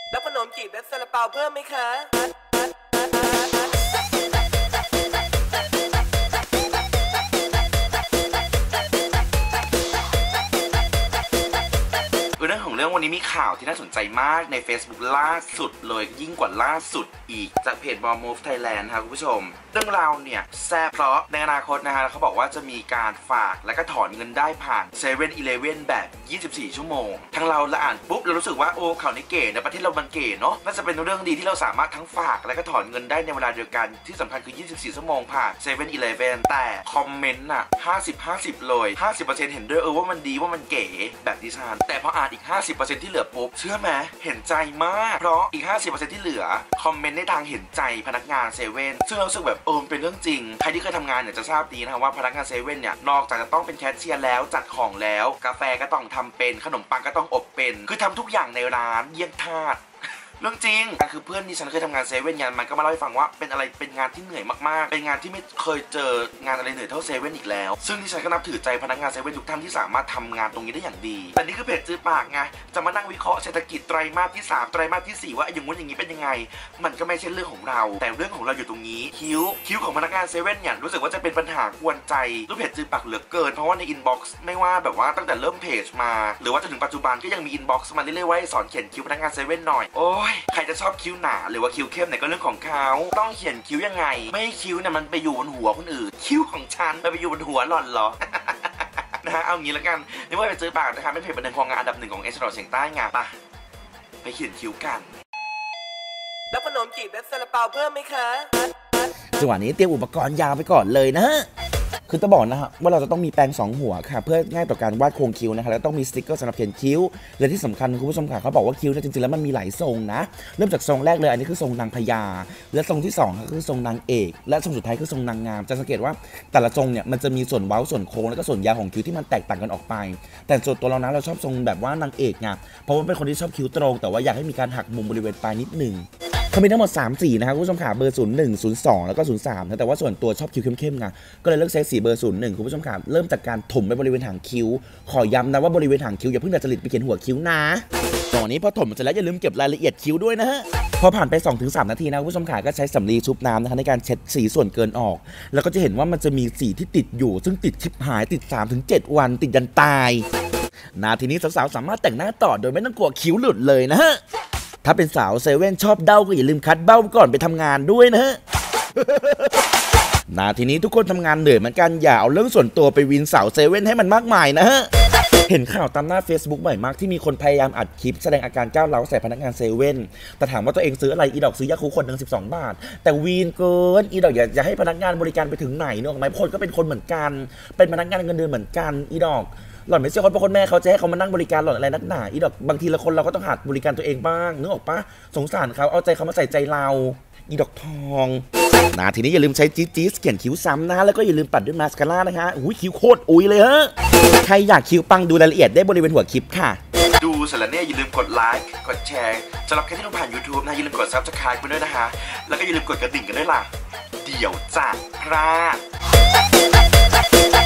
แล้วขนมจีบและซาลาเปาเพิ่มไหมคะเรื่องของเรื่องวันนี้มีข่าวที่น่าสนใจมากใน Facebook ล่าสุดเลยยิ่งกว่าล่าสุดอีกจากเพจ Ball Move Thailand ครับคุณผู้ชมเรื่องราวเนี่ยแซ่บเพราะในอนาคตนะฮะเขาบอกว่าจะมีการฝากและก็ถอนเงินได้ผ่าน7-Eleven แบบ 24 ชั่วโมงทั้งเราละอ่านปุ๊บเรารู้สึกว่าโอ้ข่าวนี้เก๋ในประเทศเรามันเก๋เนาะน่าจะเป็นเรื่องดีที่เราสามารถทั้งฝากและก็ถอนเงินได้ในเวลาเดียวกันที่สำคัญคือ 24 ชั่วโมงผ่าน7-Eleven แต่คอมเมนต์น่ะ 50-50 เลย 50% เห็นด้วยว่ามันดีว่ามันเก๋แบบดิฉันแต่พออ่านอีก 50% ที่เหลือปุ๊บเชื่อไหมเห็นใจมากเพราะอีก 50% ที่เหลือคอมเมนต์ในทางเห็นใจพนักงานเซเว่นซึ่งเรารู้สึกแบบเป็นเรื่องจริงใครที่เคยทำงานเนี่ยจะทราบดีนะว่าพนักงานเซเว่นเนี่ยนอกจากจะต้องเป็นแคชเชียร์แล้วจัดของแล้วกาแฟก็ต้องทำเป็นขนมปังก็ต้องอบเป็นคือทำทุกอย่างในร้านเยี่ยงทาสเรื่องจริงคือเพื่อนที่ฉันเคยทำงานเซเว่นงานมันก็มาเล่าให้ฟังว่าเป็นงานที่เหนื่อยมากๆเป็นงานที่ไม่เคยเจองานอะไรเหนื่อยเท่าเซเว่นอีกแล้วซึ่งที่ฉันก็นับถือใจพนักงานเซเว่นทุกท่านที่สามารถทำงานตรงนี้ได้อย่างดีแต่นี่คือเพจจื้อปากไงจะมานั่งวิเคราะห์เศรษฐกิจไตรมาสที่3ไตรมาสที่4ว่าอย่างงู้นอย่างนี้เป็นยังไงมันก็ไม่ใช่เรื่องของเราแต่เรื่องของเราอยู่ตรงนี้คิ้วของพนักงานเซเว่นเนี่ยรู้สึกว่าจะเป็นปัญหากวนใจรูปเพจจื้อปากเหลือเกินเพราะว่าในอินบ็อกซ์ไม่ว่าแบบว่าตั้งแต่เริ่มเพจมาหรือว่าจนถึงปัจจุบันก็ยังมีอินบ็อกซ์มาเรื่อยๆว่าสอนเขียนคิ้วพนักงานเซเว่นหน่อยโอ้ยใครจะชอบคิ้วหนาหรือว่าคิ้วเข้มเนี่ยก็เรื่องของเขาต้องเขียนคิ้วยังไงไม่ให้คิ้วเนี่ยมันไปอยู่บนหัวคนอื่นคิ้วของฉันไปอยู่บนหัวหล่อนเหรอ นะฮะเอางี้แล้วกันนี่ว่าไปซื้อปากนะคะเป็นเพจบันเทิงความงานอันดับ 1ของเอเชียตะวันออกเฉียงใต้ไงไปเขียนคิ้วกันแล้วขนมจีบและซาลาเปาเพิ่มไหมคะจังหวะนี้เตรียมอุปกรณ์ยาวไปก่อนเลยนะคือต้องบอกนะฮะว่าเราจะต้องมีแปรง2หัวค่ะเพื่อง่ายต่อการวาดโครงคิ้วนะคะแล้วต้องมีสติ๊กเกอร์สำหรับเขียนคิ้วและที่สำคัญคุณผู้ชมค่ะเขาบอกว่าคิ้วเนี่ยจริงๆแล้วมันมีหลายทรงนะเริ่มจากทรงแรกเลยอันนี้คือทรงนางพญาและทรงที่2คือทรงนางเอกและทรงสุดท้ายคือทรงนางงามจะสังเกตว่าแต่ละทรงเนี่ยมันจะมีส่วนเว้าส่วนโค้งแล้วก็ส่วนยาวของคิ้วที่มันแตกต่างกันออกไปแต่ส่วนตัวเรานะเราชอบทรงแบบว่านางเอกไงเพราะว่าเป็นคนที่ชอบคิ้วตรงแต่ว่าอยากให้มีการหักมุมบริเวณปลายนิดนึงเขามีทั้งหมด3สีนะครับคุณผู้ชมค่ะเบอร์01 02แล้วก็03นะแต่ว่าส่วนตัวชอบคิ้วเข้มๆไงก็เลยเลือกใช้สีเบอร์01คุณผู้ชมค่ะเริ่มจากการถมไปบริเวณหางคิ้วขอย้ำนะว่าบริเวณหางคิ้วอย่าเพิ่งดัดจริตไปเขียนหัวคิ้วนะตอนนี้พอถมเสร็จแล้วอย่าลืมเก็บรายละเอียดคิ้วด้วยนะฮะพอผ่านไป 2-3 นาทีนะคุณผู้ชมค่ะก็ใช้สำลีชุบน้ำนะคะในการเช็ดสีส่วนเกินออกแล้วก็จะเห็นว่ามันจะมีสีที่ติดอยู่ซึ่งติดชิบหายติด 3-7 วันติดยันตายนาทีนี้สาวๆสามารถแต่งหน้าต่อโดยไม่ต้องกลัวคิ้วหลุดเลยนะฮะถ้าเป็นสาวเซเว่นชอบเด้าก็อย่าลืมคัดเบ้าก่อนไปทำงานด้วยนะฮะ นาทีนี้ทุกคนทำงานเหนื่อยเหมือนกันอย่าเอาเรื่องส่วนตัวไปวินสาวเซเว่นให้มันมากมายนะฮะ เห็นข่าวตามหน้า Facebook บ่อยมากที่มีคนพยายามอัดคลิปแสดงอาการก้าวร้าวใส่พนักงานเซเว่นแต่ถามว่าตัวเองซื้ออะไรอีดอกซื้อยาคูขวดนึง12 บาทแต่วีนเกินอีดอกอย่าให้พนักงานบริการไปถึงไหนเนอะไหมคนก็เป็นคนเหมือนกันเป็นพนักงานเงินเดือนเหมือนกันอีดอกหล่อนไม่ใช่คนพ่อคนแม่เขาจะให้เขามานั่งบริการหล่อนอะไรนักหนาอีดอกบางทีละคนเราก็ต้องหัดบริการตัวเองบ้างนึกออกปะสงสารเขาเอาใจเขามาใส่ใจเราอีดอกทองนะทีนี้อย่าลืมใช้จี๊ดเขียนคิ้วซ้ำนะแล้วก็อย่าลืมปัดด้วยมาสคาร่านะคะอุ้ยคิ้วโคตรอุ้ยเลยฮะใครอยากคิ้วปังดูรายละเอียดได้บริเวณหัวคลิปค่ะดูเสร็จแล้วเนี่ยอย่าลืมกดไลค์กดแชร์สำหรับใครที่ดูผ่าน YouTube นะอย่าลืมกด Subscribe กันด้วยนะคะแล้วก็อย่าลืมกดกระดิ่งกันด้วยล่ะเดี๋ยวจะพลาด